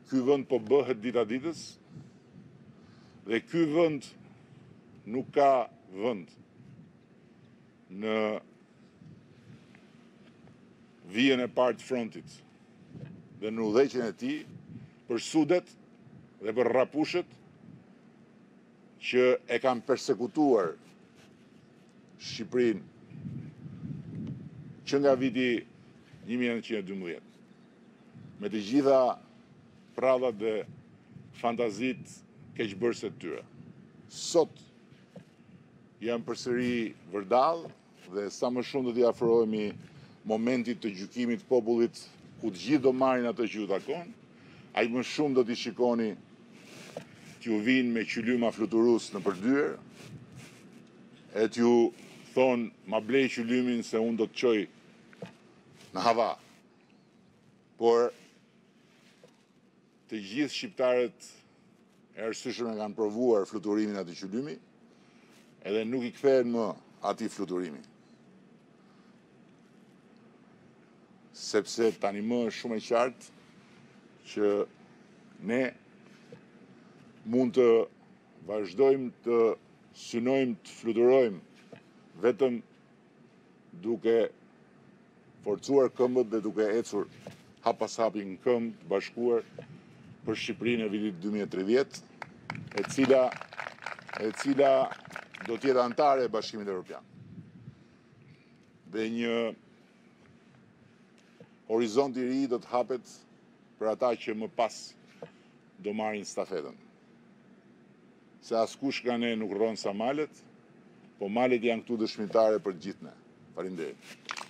ky vend po bëhet dita ditës dhe ky vend nuk ka vend në vijën e parë të frontit dhe në udhëheqjen e tij për sudet dhe për rrapushët që e kanë persekutuar Shqipërinë që nga viti 1912, me të gjitha prallat dhe fantazit keqbërëse të tyre. Sot jam përsëri vërdall dhe sa më shumë do t'i afrohemi momentit të gjykimit të popullit, ku të gjithë do marrin atë që ju takon, aq më shumë do t'i shikoni t'ju vinë me qylyma fluturues në përdyer, e t'ju thonë ma blej qylymin se unë do të çoj në hava. Por të gjithë shqiptarët e arsyeshëm e kanë provuar fluturimin aty qylymi, edhe nuk i kthehen më atij fluturimi. Sepse tani më është shumë e qartë që ne mund të vazhdojmë të synojmë të fluturojmë vetëm duke forcuar këmbët dhe duke ecur hap pas hapi në këmbë të bashkuar për Shqipërinë e vitit 2030, e cila do të jetë antare e Bashkimit Evropian. Dhe një horizont i ri do të hapet për ata që më pas do marrin stafetën. Se askush nga ne nuk rron sa malet, po malet janë këtu dëshmitare për gjithë ne. Faleminderit.